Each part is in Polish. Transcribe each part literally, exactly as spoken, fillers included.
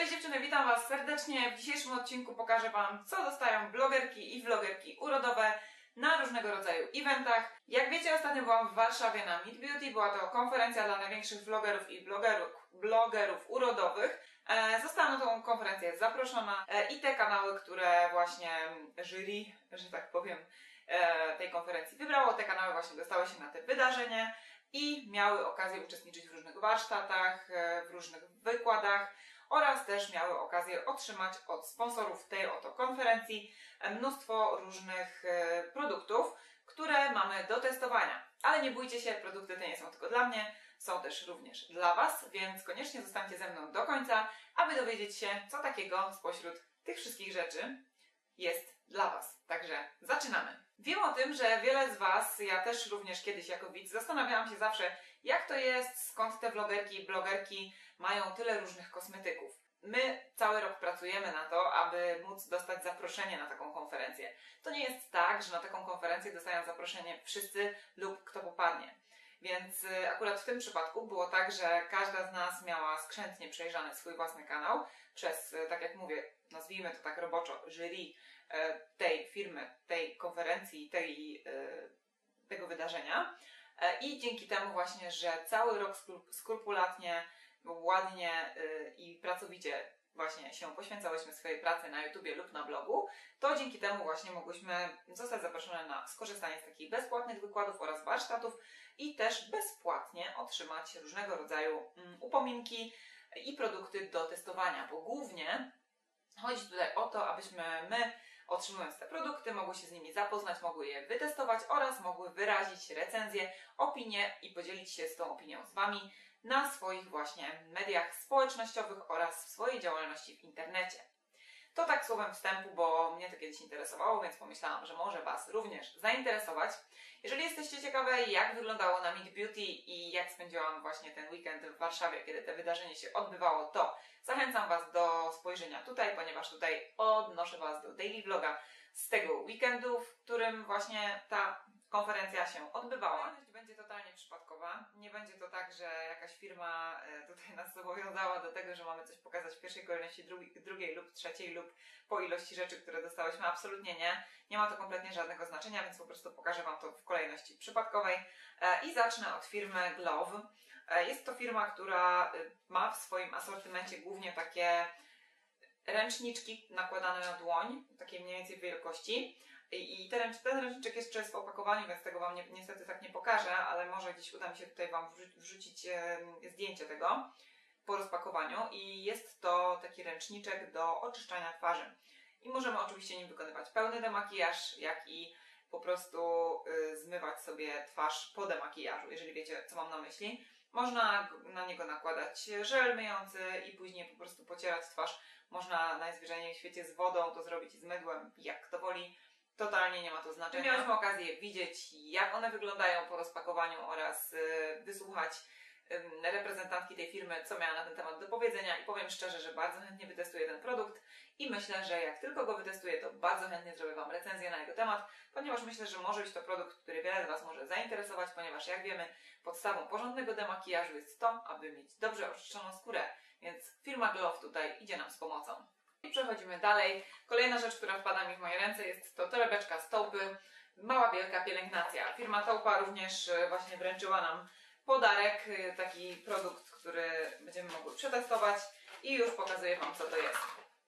Cześć dziewczyny, witam Was serdecznie. W dzisiejszym odcinku pokażę Wam, co dostają blogerki i vlogerki urodowe na różnego rodzaju eventach. Jak wiecie, ostatnio byłam w Warszawie na Meet Beauty. Była to konferencja dla największych vlogerów i blogerów, blogerów urodowych. E, zostałam na tą konferencję zaproszona e, i te kanały, które właśnie jury, że tak powiem, e, tej konferencji wybrało, te kanały właśnie dostały się na te wydarzenie i miały okazję uczestniczyć w różnych warsztatach, e, w różnych wykładach oraz też miały okazję otrzymać od sponsorów tej oto konferencji mnóstwo różnych e, produktów, które mamy do testowania. Ale nie bójcie się, produkty te nie są tylko dla mnie, są też również dla Was, więc koniecznie zostańcie ze mną do końca, aby dowiedzieć się, co takiego spośród tych wszystkich rzeczy jest dla Was. Także zaczynamy. Wiem o tym, że wiele z Was, ja też również kiedyś jako widz, zastanawiałam się zawsze, jak to jest, skąd te vlogerki i blogerki mają tyle różnych kosmetyków. My cały rok pracujemy na to, aby móc dostać zaproszenie na taką konferencję. To nie jest tak, że na taką konferencję dostają zaproszenie wszyscy lub kto popadnie. Więc akurat w tym przypadku było tak, że każda z nas miała skrzętnie przejrzany swój własny kanał przez, tak jak mówię, nazwijmy to tak roboczo, jury tej firmy, tej konferencji, tej, tego wydarzenia. I dzięki temu właśnie, że cały rok skrupulatnie, ładnie i pracowicie właśnie się poświęcałyśmy swojej pracy na YouTubie lub na blogu, to dzięki temu właśnie mogłyśmy zostać zaproszone na skorzystanie z takich bezpłatnych wykładów oraz warsztatów i też bezpłatnie otrzymać różnego rodzaju upominki i produkty do testowania, bo głównie chodzi tutaj o to, abyśmy my, otrzymując te produkty, mogły się z nimi zapoznać, mogły je wytestować oraz mogły wyrazić recenzję, opinię i podzielić się z tą opinią z Wami na swoich właśnie mediach społecznościowych oraz w swojej działalności w internecie. To tak słowem wstępu, bo mnie to kiedyś interesowało, więc pomyślałam, że może Was również zainteresować. Jeżeli jesteście ciekawe, jak wyglądało na Meet Beauty i jak spędziłam właśnie ten weekend w Warszawie, kiedy to wydarzenie się odbywało, to zachęcam Was do spojrzenia tutaj, ponieważ tutaj odnoszę Was do daily vloga z tego weekendu, w którym właśnie ta konferencja się odbywała. Kolejność będzie totalnie przypadkowa. Nie będzie to tak, że jakaś firma tutaj nas zobowiązała do tego, że mamy coś pokazać w pierwszej kolejności, drugi, drugiej lub trzeciej lub po ilości rzeczy, które dostałyśmy. Absolutnie nie. Nie ma to kompletnie żadnego znaczenia, więc po prostu pokażę Wam to w kolejności przypadkowej. I zacznę od firmy Glove. Jest to firma, która ma w swoim asortymencie głównie takie ręczniczki nakładane na dłoń, takiej mniej więcej wielkości. I ten, ten ręczniczek jest jeszcze w opakowaniu, więc tego Wam nie, niestety tak nie pokażę, ale może gdzieś uda mi się tutaj Wam wrzucić e, zdjęcie tego po rozpakowaniu. I jest to taki ręczniczek do oczyszczania twarzy. I możemy oczywiście nim wykonywać pełny demakijaż, jak i po prostu y, zmywać sobie twarz po demakijażu, jeżeli wiecie, co mam na myśli. Można na niego nakładać żel myjący i później po prostu pocierać twarz. Można najzwyczajniej w świecie z wodą to zrobić z mydłem, jak kto woli. Totalnie nie ma to znaczenia. Miałyśmy okazję widzieć, jak one wyglądają po rozpakowaniu oraz y, wysłuchać y, reprezentantki tej firmy, co miała na ten temat do powiedzenia i powiem szczerze, że bardzo chętnie wytestuję ten produkt i myślę, że jak tylko go wytestuję, to bardzo chętnie zrobię Wam recenzję na jego temat, ponieważ myślę, że może być to produkt, który wiele z Was może zainteresować, ponieważ jak wiemy, podstawą porządnego demakijażu jest to, aby mieć dobrze oczyszczoną skórę, więc firma Glove tutaj idzie nam z pomocą. I przechodzimy dalej. Kolejna rzecz, która wpada mi w moje ręce, jest to torebeczka z Taupy. Mała, wielka pielęgnacja. Firma Taupa również właśnie wręczyła nam podarek, taki produkt, który będziemy mogły przetestować i już pokazuję Wam, co to jest.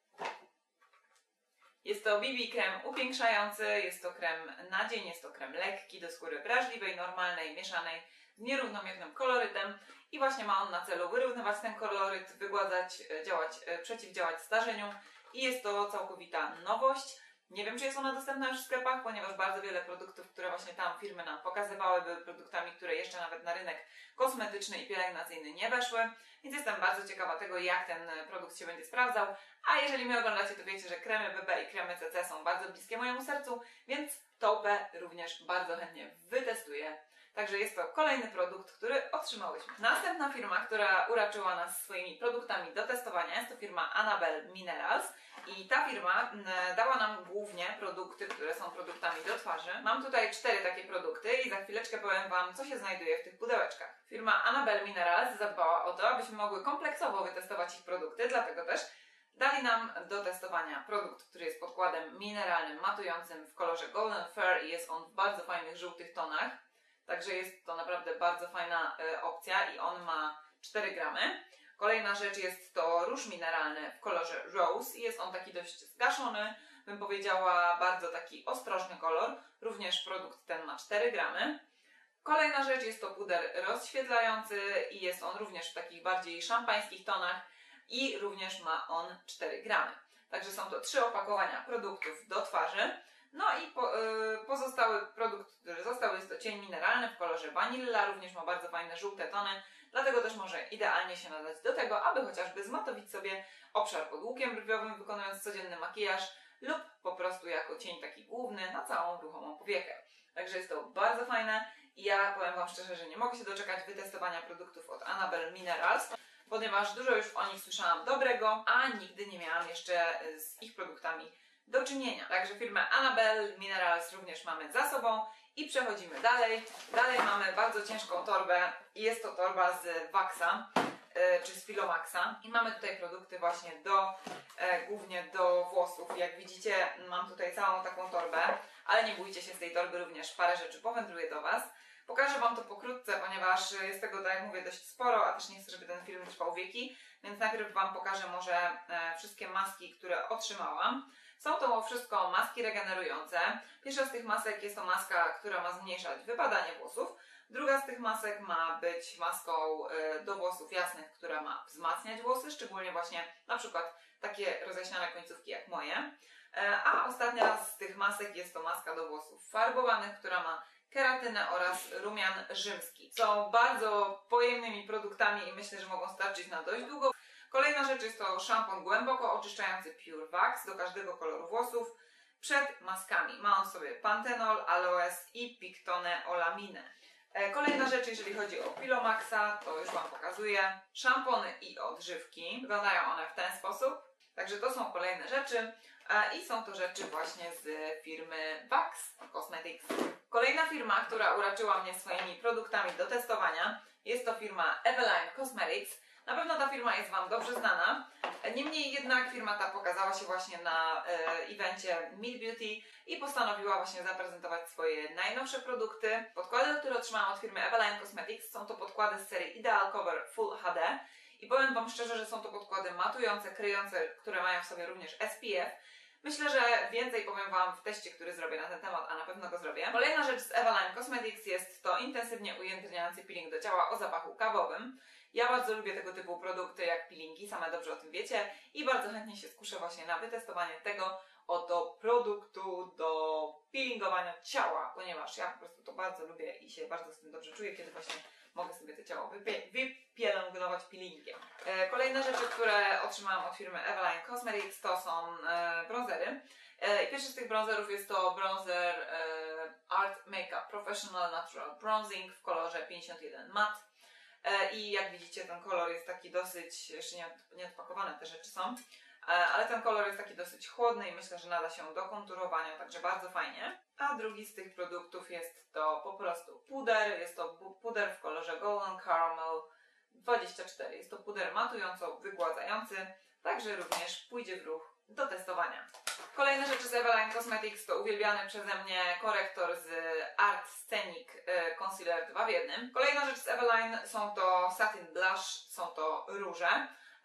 Jest to B B krem upiększający, jest to krem na dzień, jest to krem lekki do skóry wrażliwej, normalnej, mieszanej z nierównomiernym kolorytem i właśnie ma on na celu wyrównywać ten koloryt, wygładzać, działać, przeciwdziałać starzeniu i jest to całkowita nowość. Nie wiem, czy jest ona dostępna już w sklepach, ponieważ bardzo wiele produktów, które właśnie tam firmy nam pokazywały, były produktami, które jeszcze nawet na rynek kosmetyczny i pielęgnacyjny nie weszły, więc jestem bardzo ciekawa tego, jak ten produkt się będzie sprawdzał. A jeżeli mnie oglądacie, to wiecie, że kremy B B i kremy C C są bardzo bliskie mojemu sercu, więc Taupę również bardzo chętnie wytestuję. Także jest to kolejny produkt, który otrzymałyśmy. Następna firma, która uraczyła nas swoimi produktami do testowania, jest to firma Annabelle Minerals i ta firma dała nam głównie produkty, które są produktami do twarzy. Mam tutaj cztery takie produkty i za chwileczkę powiem Wam, co się znajduje w tych pudełeczkach. Firma Annabelle Minerals zadbała o to, abyśmy mogły kompleksowo wytestować ich produkty, dlatego też Dali nam do testowania produkt, który jest podkładem mineralnym, matującym w kolorze Golden Fair i jest on w bardzo fajnych żółtych tonach. Także jest to naprawdę bardzo fajna y, opcja i on ma cztery gramy. Kolejna rzecz jest to róż mineralny w kolorze Rose i jest on taki dość zgaszony, bym powiedziała bardzo taki ostrożny kolor. Również produkt ten ma cztery gramy. Kolejna rzecz jest to puder rozświetlający i jest on również w takich bardziej szampańskich tonach i również ma on cztery gramy. Także są to trzy opakowania produktów do twarzy. No i po, yy, pozostały produkt, który został, jest to cień mineralny w kolorze Vanilla, również ma bardzo fajne żółte tony, dlatego też może idealnie się nadać do tego, aby chociażby zmatowić sobie obszar pod łukiem brwiowym, wykonując codzienny makijaż lub po prostu jako cień taki główny na całą ruchomą powiekę. Także jest to bardzo fajne i ja powiem Wam szczerze, że nie mogę się doczekać wytestowania produktów od Annabelle Minerals, ponieważ dużo już o nich słyszałam dobrego, a nigdy nie miałam jeszcze z ich produktami do czynienia. Także firmę Annabelle Minerals również mamy za sobą i przechodzimy dalej. Dalej mamy bardzo ciężką torbę i jest to torba z Waxa yy, czy z Filomaxa i mamy tutaj produkty właśnie do, yy, głównie do włosów. Jak widzicie, mam tutaj całą taką torbę, ale nie bójcie się, z tej torby również parę rzeczy powędruje do Was. Pokażę Wam to pokrótce, ponieważ jest tego, tak jak mówię, dość sporo, a też nie chcę, żeby ten film trwał wieki, więc najpierw Wam pokażę może e, wszystkie maski, które otrzymałam. Są to wszystko maski regenerujące. Pierwsza z tych masek jest to maska, która ma zmniejszać wypadanie włosów. Druga z tych masek ma być maską e, do włosów jasnych, która ma wzmacniać włosy, szczególnie właśnie na przykład takie roześniane końcówki jak moje. E, a ostatnia z tych masek jest to maska do włosów farbowanych, która ma keratynę oraz rumian rzymski. Są bardzo pojemnymi produktami i myślę, że mogą starczyć na dość długo. Kolejna rzecz jest to szampon głęboko oczyszczający Pure Wax do każdego koloru włosów przed maskami. Ma on w sobie pantenol, aloes i pictoneolaminę. Kolejna rzecz, jeżeli chodzi o Filomaxa, to już Wam pokazuję. Szampony i odżywki. Wyglądają one w ten sposób. Także to są kolejne rzeczy i są to rzeczy właśnie z firmy Wax Cosmetics. Kolejna firma, która uraczyła mnie swoimi produktami do testowania, jest to firma Eveline Cosmetics. Na pewno ta firma jest Wam dobrze znana. Niemniej jednak firma ta pokazała się właśnie na e, evencie Meet Beauty i postanowiła właśnie zaprezentować swoje najnowsze produkty. Podkłady, które otrzymałam od firmy Eveline Cosmetics, są to podkłady z serii Ideal Cover Full H D. I powiem Wam szczerze, że są to podkłady matujące, kryjące, które mają w sobie również S P F. Myślę, że więcej powiem Wam w teście, który zrobię na ten temat, a na pewno go zrobię. Kolejna rzecz z Eveline Cosmetics jest to intensywnie ujędrniający peeling do ciała o zapachu kawowym. Ja bardzo lubię tego typu produkty jak peelingi, same dobrze o tym wiecie i bardzo chętnie się skuszę właśnie na wytestowanie tego oto produktu do peelingowania ciała, ponieważ ja po prostu to bardzo lubię i się bardzo z tym dobrze czuję, kiedy właśnie mogę sobie to ciało wypie wypielęgnować peelingiem. E, kolejne rzeczy, które otrzymałam od firmy Eveline Cosmetics, to są e, bronzery. E, pierwszy z tych bronzerów jest to bronzer e, Art Makeup Professional Natural Bronzing w kolorze pięćdziesiąt jeden Matte. E, I jak widzicie, ten kolor jest taki dosyć, jeszcze nie, nie odpakowane te rzeczy są, ale ten kolor jest taki dosyć chłodny i myślę, że nada się do konturowania, także bardzo fajnie. A drugi z tych produktów jest to po prostu puder, jest to puder w kolorze Golden Caramel dwadzieścia cztery. Jest to puder matująco-wygładzający, także również pójdzie w ruch do testowania. Kolejne rzeczy z Eveline Cosmetics to uwielbiany przeze mnie korektor z Art Scenic Concealer dwa w jednym. Kolejna rzecz z Eveline są to Satin Blush, są to róże.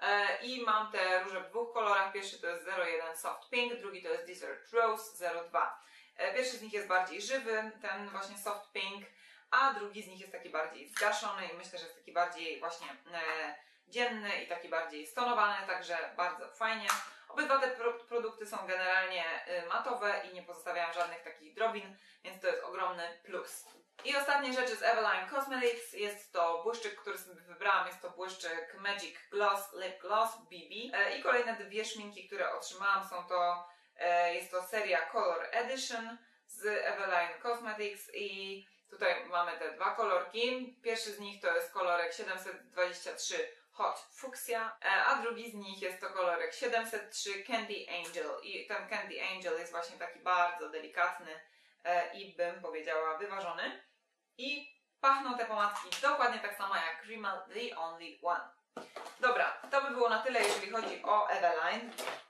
I mam te róże w dwóch kolorach. Pierwszy to jest zero jeden Soft Pink, drugi to jest Desert Rose zero dwa. Pierwszy z nich jest bardziej żywy, ten właśnie Soft Pink, a drugi z nich jest taki bardziej zgaszony i myślę, że jest taki bardziej właśnie e, dzienny i taki bardziej stonowany, także bardzo fajnie. Obydwa te pro produkty są generalnie y, matowe i nie pozostawiają żadnych takich drobin, więc to jest ogromny plus. I ostatnie rzeczy z Eveline Cosmetics jest to błyszczyk, który sobie wybrałam, jest to błyszczyk Magic Gloss Lip Gloss B B. E, I kolejne dwie szminki, które otrzymałam, są to, e, jest to seria Color Edition z Eveline Cosmetics i tutaj mamy te dwa kolorki. Pierwszy z nich to jest kolorek siedemset dwadzieścia trzy Hot Fuchsia, a drugi z nich jest to kolorek siedemset trzy Candy Angel i ten Candy Angel jest właśnie taki bardzo delikatny i bym powiedziała wyważony i pachną te pomadki dokładnie tak samo jak Rimmel The Only One. Dobra, to by było na tyle, jeżeli chodzi o Eveline.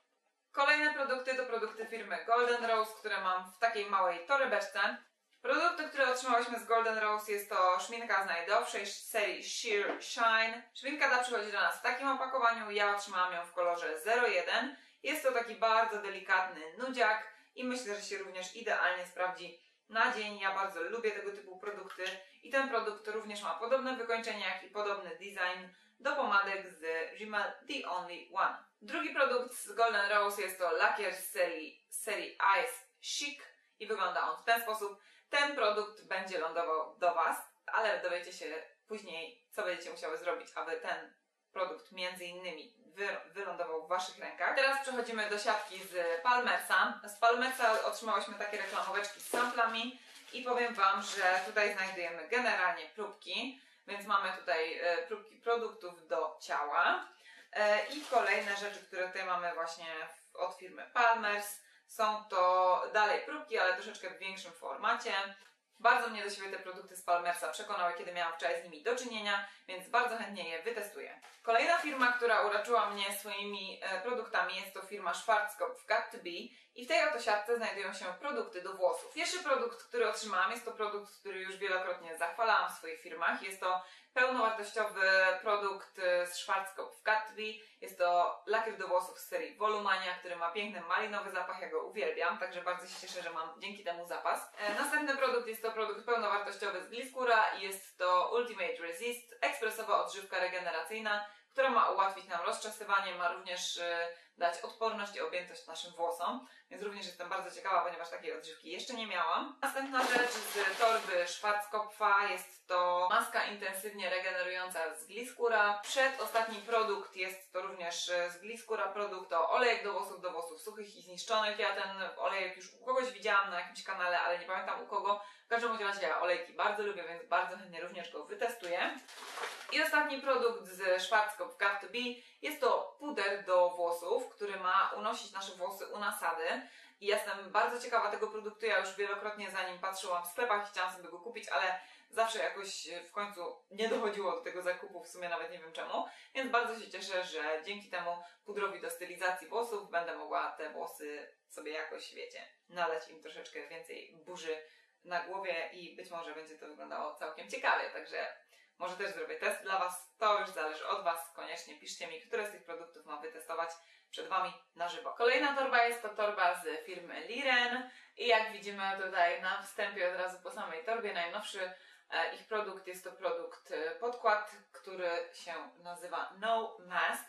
Kolejne produkty to produkty firmy Golden Rose, które mam w takiej małej torebeczce. Produkty, które otrzymałyśmy z Golden Rose, jest to szminka z najdowszej serii Sheer Shine. Szminka ta przychodzi do nas w takim opakowaniu, ja otrzymałam ją w kolorze zero jeden. Jest to taki bardzo delikatny nudziak i myślę, że się również idealnie sprawdzi na dzień. Ja bardzo lubię tego typu produkty i ten produkt również ma podobne wykończenie, jak i podobny design do pomadek z Rimmel The Only One. Drugi produkt z Golden Rose jest to lakier z serii, serii Ice Chic i wygląda on w ten sposób. Ten produkt będzie lądował do Was, ale dowiecie się później, co będziecie musiały zrobić, aby ten produkt między innymi wy, wylądował w Waszych rękach. Teraz przechodzimy do siatki z Palmersa. Z Palmersa otrzymałyśmy takie reklamoweczki z samplami i powiem Wam, że tutaj znajdujemy generalnie próbki, więc mamy tutaj e, próbki produktów do ciała e, i kolejne rzeczy, które tutaj mamy właśnie w, od firmy Palmers. Są to dalej próbki, ale troszeczkę w większym formacie. Bardzo mnie do siebie te produkty z Palmersa przekonały, kiedy miałam wczoraj z nimi do czynienia, więc bardzo chętnie je wytestuję. Kolejna firma, która uraczyła mnie swoimi e, produktami, jest to firma Schwarzkopf Got to Be i w tej oto siatce znajdują się produkty do włosów. Pierwszy produkt, który otrzymałam, jest to produkt, który już wielokrotnie zachwalałam w swoich firmach. Jest to pełnowartościowy produkt z Schwarzkopf Got to Be. Jest to lakier do włosów z serii Volumania, który ma piękny malinowy zapach, ja go uwielbiam, także bardzo się cieszę, że mam dzięki temu zapas. E, następny produkt jest to produkt pełnowartościowy z Gliscura i jest to Ultimate Resist, ekspresowa odżywka regeneracyjna, która ma ułatwić nam rozczesywanie, ma również e, dać odporność i objętość naszym włosom, więc również jestem bardzo ciekawa, ponieważ takiej odżywki jeszcze nie miałam. Następna rzecz z torby Schwarzkopfa jest to maska intensywnie regenerująca z Gliscura. Przedostatni produkt jest to również z Gliscura produkt, to olejek do włosów, do włosów suchych i zniszczonych. Ja ten olejek już u kogoś widziałam na jakimś kanale, ale nie pamiętam u kogo. W każdym razie ja olejki bardzo lubię, więc bardzo chętnie również go wytestuję. I ostatni produkt z Schwarzkopf Got to Be jest to puder do włosów, który ma unosić nasze włosy u nasady. I jestem bardzo ciekawa tego produktu, ja już wielokrotnie za nim patrzyłam w sklepach i chciałam sobie go kupić, ale zawsze jakoś w końcu nie dochodziło do tego zakupu, w sumie nawet nie wiem czemu. Więc bardzo się cieszę, że dzięki temu pudrowi do stylizacji włosów będę mogła te włosy sobie jakoś, wiecie, nadać im troszeczkę więcej burzy na głowie i być może będzie to wyglądało całkiem ciekawie, także może też zrobię test dla Was, to już zależy od Was, koniecznie piszcie mi, które z tych produktów mam wytestować przed Wami na żywo. Kolejna torba jest to torba z firmy Liren i jak widzimy tutaj na wstępie od razu po samej torbie najnowszy e, ich produkt jest to produkt e, podkład, który się nazywa No Mask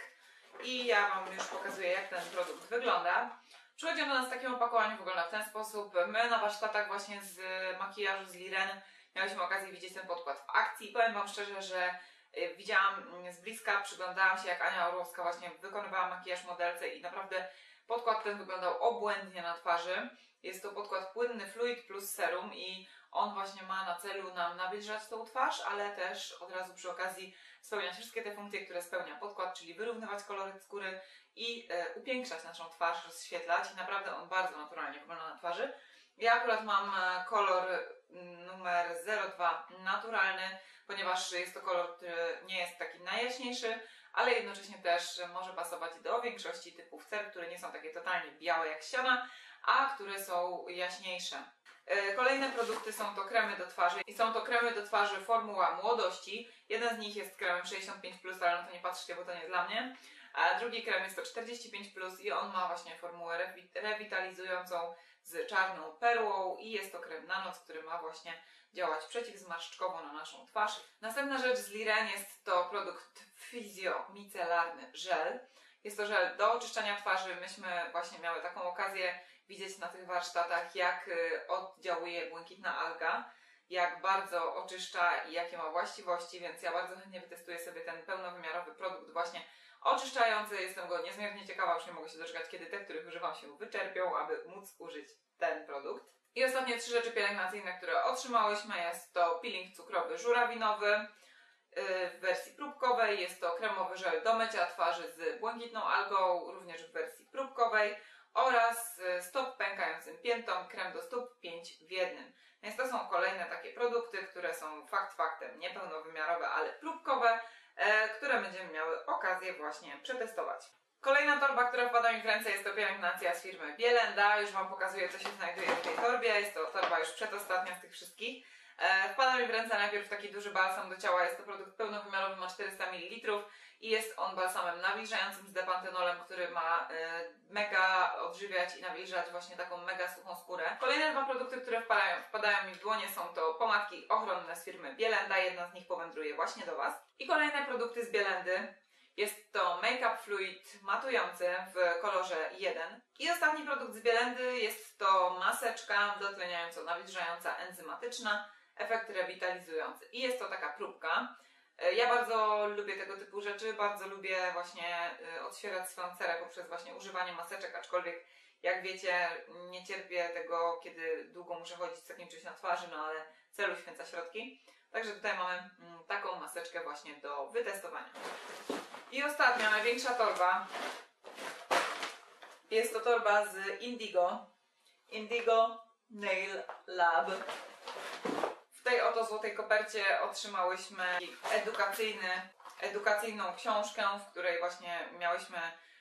i ja Wam już pokazuję, jak ten produkt wygląda. Przychodzi on do nas w takim opakowaniu, wygląda w ten sposób. My na warsztatach właśnie z makijażu z Liren miałyśmy okazję widzieć ten podkład w akcji. Powiem Wam szczerze, że widziałam z bliska, przyglądałam się, jak Ania Orłowska właśnie wykonywała makijaż modelce i naprawdę podkład ten wyglądał obłędnie na twarzy. Jest to podkład płynny fluid plus serum i on właśnie ma na celu nam nawilżać tą twarz, ale też od razu przy okazji spełniać wszystkie te funkcje, które spełnia podkład, czyli wyrównywać kolory skóry i e, upiększać naszą twarz, rozświetlać i naprawdę on bardzo naturalnie wygląda na twarzy. Ja akurat mam kolor numer zero dwa naturalny, ponieważ jest to kolor, który nie jest taki najjaśniejszy, ale jednocześnie też może pasować do większości typów cer, które nie są takie totalnie białe jak ściana, a które są jaśniejsze. Kolejne produkty są to kremy do twarzy i są to kremy do twarzy formuła młodości. Jeden z nich jest kremem sześćdziesiąt pięć plus, ale na to nie patrzcie, bo to nie dla mnie. A drugi krem jest to czterdzieści pięć plus i on ma właśnie formułę rewi rewitalizującą z czarną perłą i jest to krem na noc, który ma właśnie działać przeciwzmarszczkowo na naszą twarz. Następna rzecz z Liren jest to produkt fizjomicelarny żel. Jest to żel do oczyszczania twarzy. Myśmy właśnie miały taką okazję widzieć na tych warsztatach, jak oddziałuje błękitna alga, jak bardzo oczyszcza i jakie ma właściwości, więc ja bardzo chętnie wytestuję sobie ten pełnowymiarowy produkt właśnie oczyszczający. Jestem go niezmiernie ciekawa, już nie mogę się doczekać, kiedy te, których używam, się wyczerpią, aby móc użyć ten produkt. I ostatnie trzy rzeczy pielęgnacyjne, które otrzymałyśmy, jest to peeling cukrowy żurawinowy w wersji próbkowej, jest to kremowy żel do mycia twarzy z błękitną algą, również w wersji próbkowej oraz stop pękającym piętom, krem do stóp pięć w jednym. Więc to są kolejne takie produkty, które są fakt faktem niepełnowymiarowe, ale próbkowe. e, które będziemy miały okazję właśnie przetestować. Kolejna torba, która wpada mi w ręce, jest to pielęgnacja z firmy Bielenda. Już Wam pokazuję, co się znajduje w tej torbie. Jest to torba już przedostatnia z tych wszystkich. E, wpada mi w ręce najpierw taki duży balsam do ciała. Jest to produkt pełnowymiarowy, ma czterysta mililitrów i jest on balsamem nawilżającym z depantenolem, który ma e, mega odżywiać i nawilżać właśnie taką mega suchą skórę. Kolejne dwa produkty, które wpadają, wpadają mi w dłonie, są to pomadki ochronne z firmy Bielenda. Jedna z nich powędruje właśnie do Was. I kolejne produkty z Bielendy. Jest to Make-up Fluid matujący w kolorze jeden. I ostatni produkt z Bielendy jest to maseczka dotleniająco-nawilżająca enzymatyczna, efekt rewitalizujący. I jest to taka próbka. Ja bardzo lubię tego typu rzeczy, bardzo lubię właśnie odświeżać swoją cerę poprzez właśnie używanie maseczek, aczkolwiek jak wiecie, nie cierpię tego, kiedy długo muszę chodzić z takim czymś na twarzy, no ale cel uświęca środki. Także tutaj mamy taką maseczkę właśnie do wytestowania. I ostatnia, największa torba. Jest to torba z Indigo. Indigo Nail Lab. W tej oto złotej kopercie otrzymałyśmy edukacyjny, edukacyjną książkę, w której właśnie miałyśmy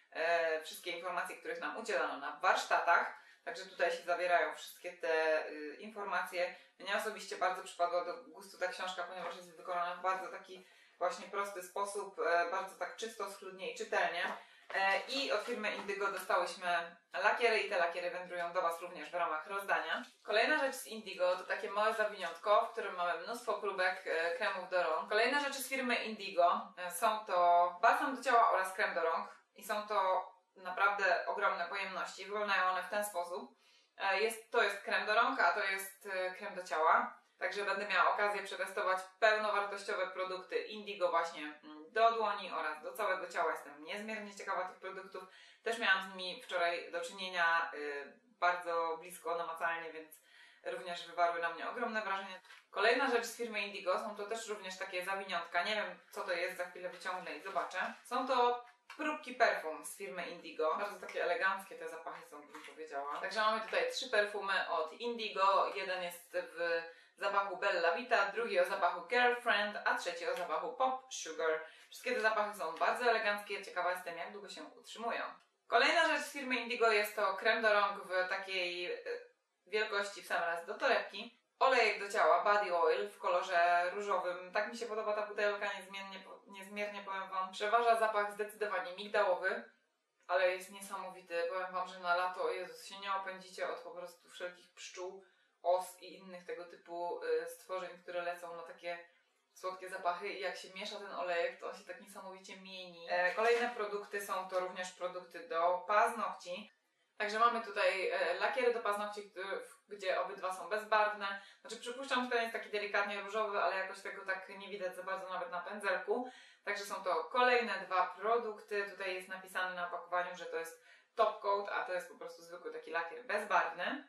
e, wszystkie informacje, których nam udzielano na warsztatach. Także tutaj się zawierają wszystkie te y, informacje. Mnie osobiście bardzo przypadła do gustu ta książka, ponieważ jest wykonana w bardzo taki właśnie prosty sposób, e, bardzo tak czysto, schludnie i czytelnie. E, I od firmy Indigo dostałyśmy lakiery i te lakiery wędrują do Was również w ramach rozdania. Kolejna rzecz z Indigo to takie małe zawiniątko, w którym mamy mnóstwo próbek e, kremów do rąk. Kolejne rzeczy z firmy Indigo e, są to balsam do ciała oraz krem do rąk i są to naprawdę ogromne pojemności. Wyglądają one w ten sposób. E, jest, to jest krem do rąk, a to jest e, krem do ciała. Także będę miała okazję przetestować pełnowartościowe produkty Indigo właśnie do dłoni oraz do całego ciała. Jestem niezmiernie ciekawa tych produktów. Też miałam z nimi wczoraj do czynienia y, bardzo blisko, namacalnie, więc również wywarły na mnie ogromne wrażenie. Kolejna rzecz z firmy Indigo są to też również takie zawiniątka. Nie wiem, co to jest, za chwilę wyciągnę i zobaczę. Są to próbki perfum z firmy Indigo. Bardzo takie eleganckie te zapachy są, bym powiedziała. Także mamy tutaj trzy perfumy od Indigo. Jeden jest w zapachu Bella Vita, drugi o zapachu Girlfriend, a trzeci o zapachu Pop Sugar. Wszystkie te zapachy są bardzo eleganckie, ciekawa jestem, jak długo się utrzymują. Kolejna rzecz z firmy Indigo jest to krem do rąk w takiej wielkości w sam raz do torebki. Olejek do ciała, body oil w kolorze różowym. Tak mi się podoba ta butelka, niezmiennie, niezmiernie powiem Wam. Przeważa zapach zdecydowanie migdałowy, ale jest niesamowity. Powiem Wam, że na lato, o Jezus, się nie opędzicie od po prostu wszelkich pszczół, os i innych tego typu y, stworzeń, które lecą na takie słodkie zapachy i jak się miesza ten olejek, to on się tak niesamowicie mieni. E, kolejne produkty są to również produkty do paznokci. Także mamy tutaj e, lakiery do paznokci, który, gdzie obydwa są bezbarwne. Znaczy przypuszczam, że ten jest taki delikatnie różowy, ale jakoś tego tak nie widać za bardzo nawet na pędzelku. Także są to kolejne dwa produkty. Tutaj jest napisane na opakowaniu, że to jest top coat, a to jest po prostu zwykły taki lakier bezbarwny.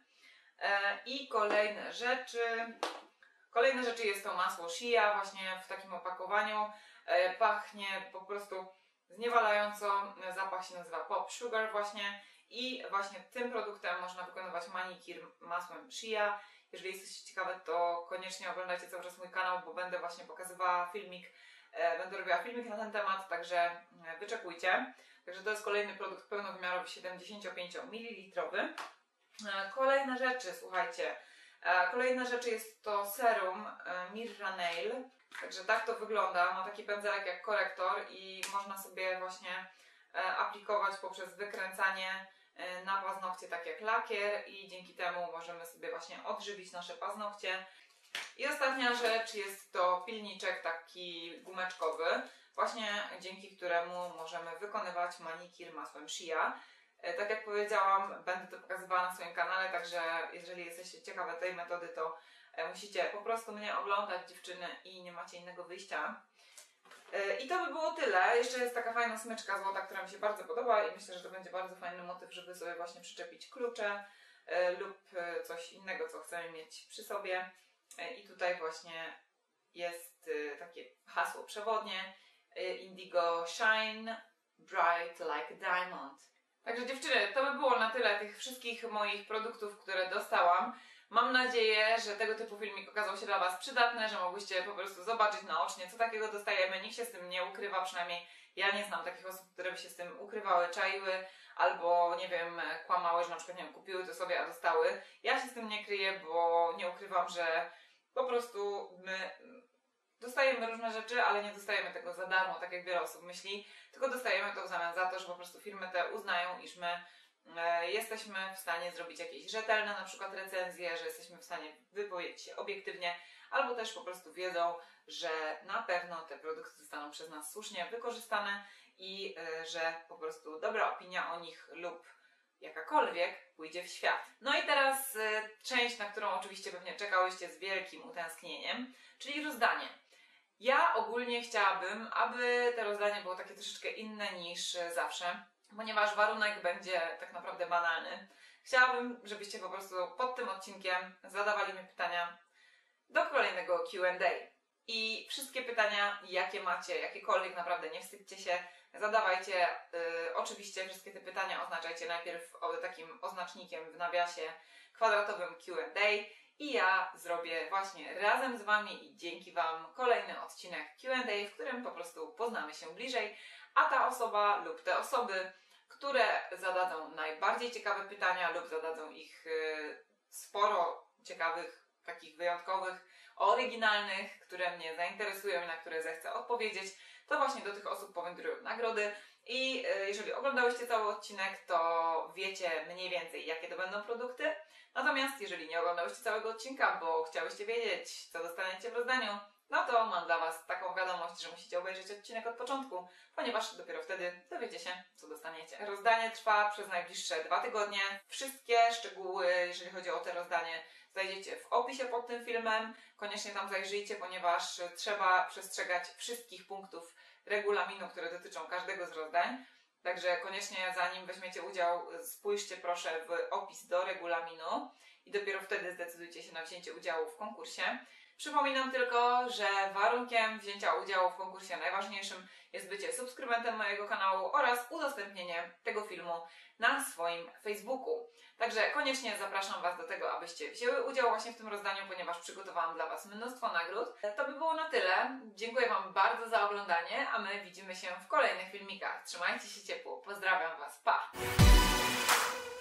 E, I kolejne rzeczy. Kolejne rzeczy jest to masło Shea właśnie w takim opakowaniu. E, pachnie po prostu zniewalająco. Zapach się nazywa Pop Sugar właśnie. I właśnie tym produktem można wykonywać manikir masłem Shea. Jeżeli jesteście ciekawe, to koniecznie oglądajcie cały czas mój kanał, bo będę właśnie pokazywała filmik, e, będę robiła filmik na ten temat, także wyczekujcie. Także to jest kolejny produkt pełnowymiarowy, siedemdziesięciopięciomililitrowy. E, kolejne rzeczy, słuchajcie, e, kolejne rzeczy jest to serum e, Mirra Nail. Także tak to wygląda, ma taki pędzelek jak korektor i można sobie właśnie e, aplikować poprzez wykręcanie na paznokcie tak jak lakier i dzięki temu możemy sobie właśnie odżywić nasze paznokcie. I ostatnia rzecz jest to pilniczek taki gumeczkowy, właśnie dzięki któremu możemy wykonywać manikir masłem Shea. Tak jak powiedziałam, będę to pokazywała na swoim kanale, także jeżeli jesteście ciekawe tej metody, to musicie po prostu mnie oglądać, dziewczyny, i nie macie innego wyjścia. I to by było tyle. Jeszcze jest taka fajna smyczka złota, która mi się bardzo podoba i myślę, że to będzie bardzo fajny motyw, żeby sobie właśnie przyczepić klucze lub coś innego, co chcemy mieć przy sobie. I tutaj właśnie jest takie hasło przewodnie Indigo Shine Bright Like Diamond. Także dziewczyny, to by było na tyle tych wszystkich moich produktów, które dostałam. Mam nadzieję, że tego typu filmik okazał się dla Was przydatny, że mogłyście po prostu zobaczyć naocznie, co takiego dostajemy. Nikt się z tym nie ukrywa, przynajmniej ja nie znam takich osób, które by się z tym ukrywały, czaiły, albo nie wiem, kłamały, że na przykład nie wiem, kupiły to sobie, a dostały. Ja się z tym nie kryję, bo nie ukrywam, że po prostu my dostajemy różne rzeczy, ale nie dostajemy tego za darmo, tak jak wiele osób myśli, tylko dostajemy to w zamian za to, że po prostu firmy te uznają, iż my e, jesteśmy w stanie zrobić jakieś rzetelne na przykład recenzje, że jesteśmy w stanie wypowiedzieć się obiektywnie, albo też po prostu wiedzą, że na pewno te produkty zostaną przez nas słusznie wykorzystane i e, że po prostu dobra opinia o nich lub jakakolwiek pójdzie w świat. No i teraz e, część, na którą oczywiście pewnie czekałyście z wielkim utęsknieniem, czyli rozdanie. Ja ogólnie chciałabym, aby to rozdanie było takie troszeczkę inne niż zawsze, ponieważ warunek będzie tak naprawdę banalny. Chciałabym, żebyście po prostu pod tym odcinkiem zadawali mi pytania do kolejnego Q and A. I wszystkie pytania, jakie macie, jakiekolwiek, naprawdę nie wstydźcie się, zadawajcie. Yy, oczywiście wszystkie te pytania oznaczajcie najpierw takim oznacznikiem w nawiasie kwadratowym Q and A. I ja zrobię właśnie razem z Wami i dzięki Wam kolejny odcinek Q and A, w którym po prostu poznamy się bliżej, a ta osoba lub te osoby, które zadadzą najbardziej ciekawe pytania lub zadadzą ich yy, sporo ciekawych, takich wyjątkowych, oryginalnych, które mnie zainteresują i na które zechcę odpowiedzieć, to właśnie do tych osób powędrują nagrody. I yy, jeżeli oglądałyście cały odcinek, to wiecie mniej więcej, jakie to będą produkty. Natomiast jeżeli nie oglądałyście całego odcinka, bo chciałyście wiedzieć, co dostaniecie w rozdaniu, no to mam dla Was taką wiadomość, że musicie obejrzeć odcinek od początku, ponieważ dopiero wtedy dowiecie się, co dostaniecie. Rozdanie trwa przez najbliższe dwa tygodnie. Wszystkie szczegóły, jeżeli chodzi o to rozdanie, znajdziecie w opisie pod tym filmem. Koniecznie tam zajrzyjcie, ponieważ trzeba przestrzegać wszystkich punktów regulaminu, które dotyczą każdego z rozdań. Także koniecznie zanim weźmiecie udział, spójrzcie proszę w opis do regulaminu i dopiero wtedy zdecydujcie się na wzięcie udziału w konkursie. Przypominam tylko, że warunkiem wzięcia udziału w konkursie najważniejszym jest bycie subskrybentem mojego kanału oraz udostępnienie tego filmu na swoim Facebooku. Także koniecznie zapraszam Was do tego, abyście wzięły udział właśnie w tym rozdaniu, ponieważ przygotowałam dla Was mnóstwo nagród. To by było na tyle. Dziękuję Wam bardzo za oglądanie, a my widzimy się w kolejnych filmikach. Trzymajcie się ciepło. Pozdrawiam Was. Pa!